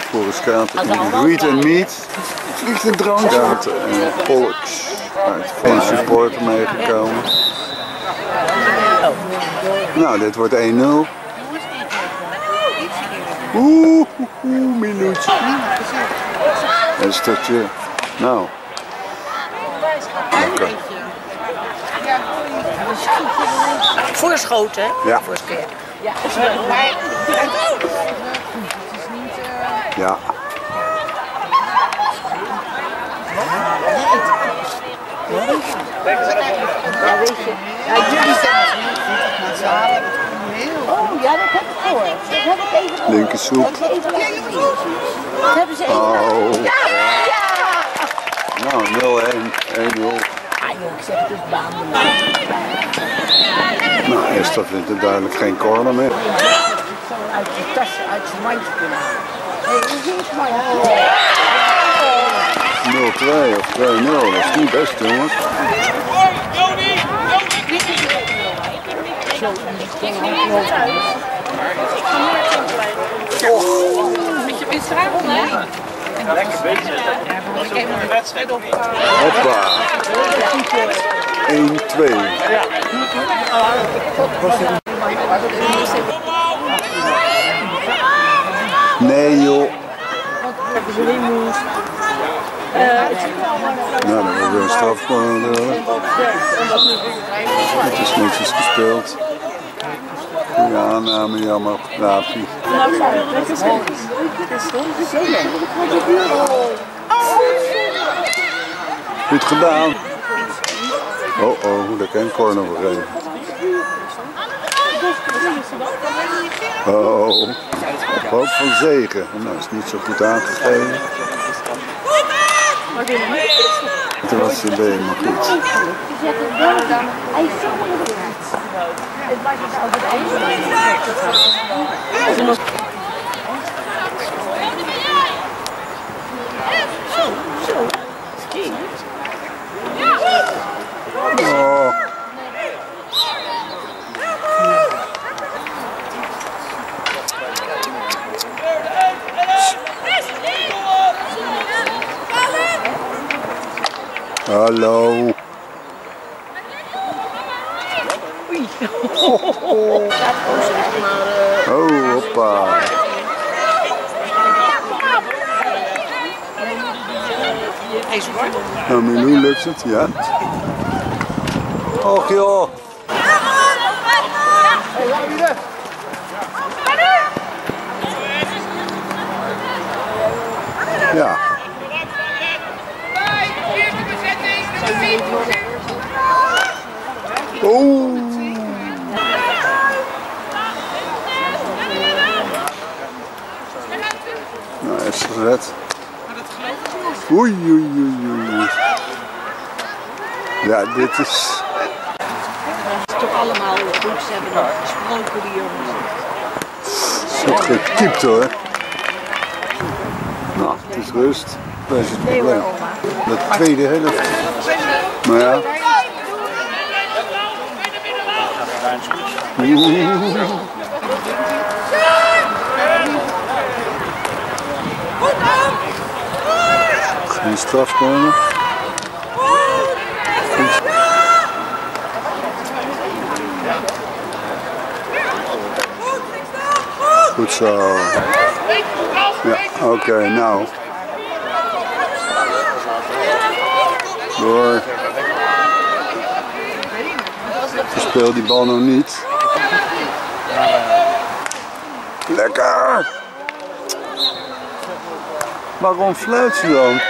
Bosporuskaart, Greet and Meat. Vliegt een drankkaart en Polks. Uit geen supporter meegekomen. Nou, dit wordt 1-0. Minuutje. Een stukje. Nou. Lekker. Voorschoten, hè? Ja. Ja. Ja. Ja, weet je. Ja, jullie zijn oh, ja, dat heb ik gehoord. Dat heb ik even gehoord. Linkersoep. Dat hebben ze even. Oh. Ja! Nou, 0-1. 1-0. Ah joh, ik zeg het is baan. Nou, Esther vindt het duidelijk geen corner meer. Uit je tasje, uit je mandje kunnen halen. Nee, dat is mooi. 0-2 of 2-0, dat is niet best, jongens. Met je winstravond, hè? Lekker bezig. Ik heb een wedstrijd op. Hoppa. 1-2. Nee joh. Nou, dan hebben we een strafcorner. Het is netjes gespeeld. Goeie aanname, jammer. Raapie. Goed gedaan. Oh, daar kan een corner voor geven. Oh, op hoop van zegen. Nou, is niet zo goed aangegeven. Toen was het been, maar goed. Oh. Hallo. Oh, hoppa. Nou, Milou lukt het, ja. Och joh. Ja. Oh. Nou, is het gered. Oei, oei, oei, oei. Ja, dit is... Het is toch allemaal goed, ze hebben nog gesproken die jongens. Zo gekiept hoor. Nou, het is rust. Dat is het probleem. De tweede helft. Maar ja. Geen strafcorner. Goed zo. Ja, oké, nou. Door. Verspeel die bal nou niet. Lekker! Waarom fluit ze dan?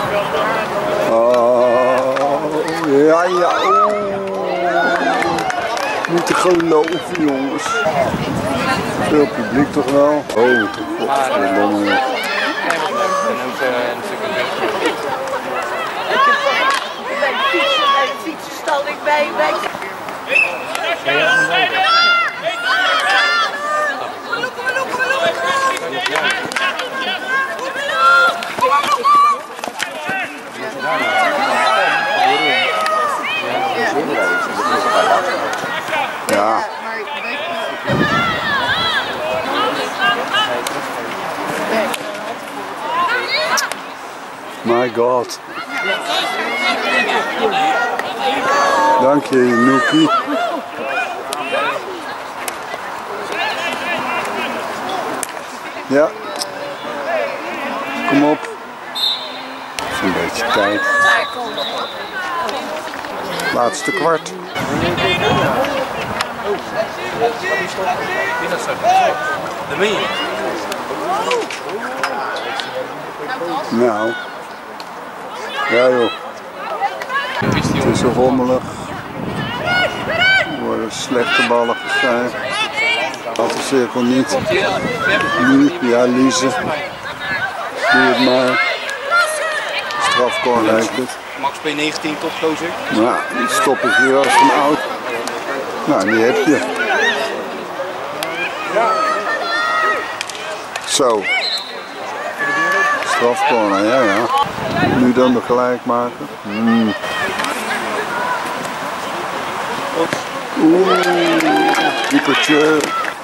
Oh, ja. Oh. Niet te geloven, jongens. Veel publiek toch wel? Oh, toch godverdomme. Bij de fietsenstalling bij. Ja. My god. Dank je, Noekie. Ja. Kom op. Een beetje tijd. Laatste kwart. Nou. Ja joh. Het is zo rommelig. Er worden slechte ballen gegeven. Had de cirkel niet. Nu, ja Lize. Doe het maar. Strafcorner heeft het. Max P19 topgozer. Nou, die stop ik hier als een oud. Nou, die heb je. Zo. Strafcorner, ja ja. Nu dan de gelijkmaker. Oeh, diepertje.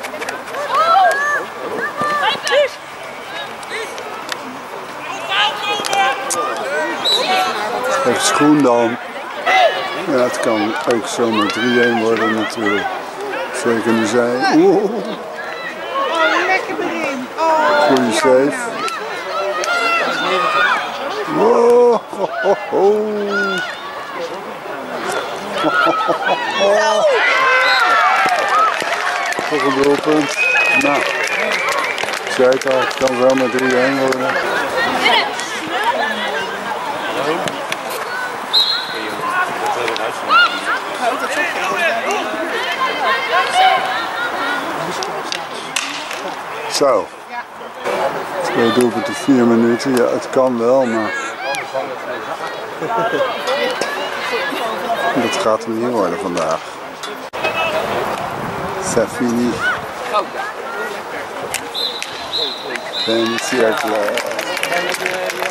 Even schoen dan. Ja, het kan ook zomaar 3-1 worden natuurlijk. Zeker nu zij. Oeh. Lekker erin. Goeie save. Wow. Ho, ho, ho. Toch een doelpunt. Nou, ik zei het al, het kan zomaar 3-1 worden. Zo. 2 doelpunten 4 minuten. Ja, het kan wel, maar dat gaat hem niet worden vandaag. Safini. Penalty uitleggen.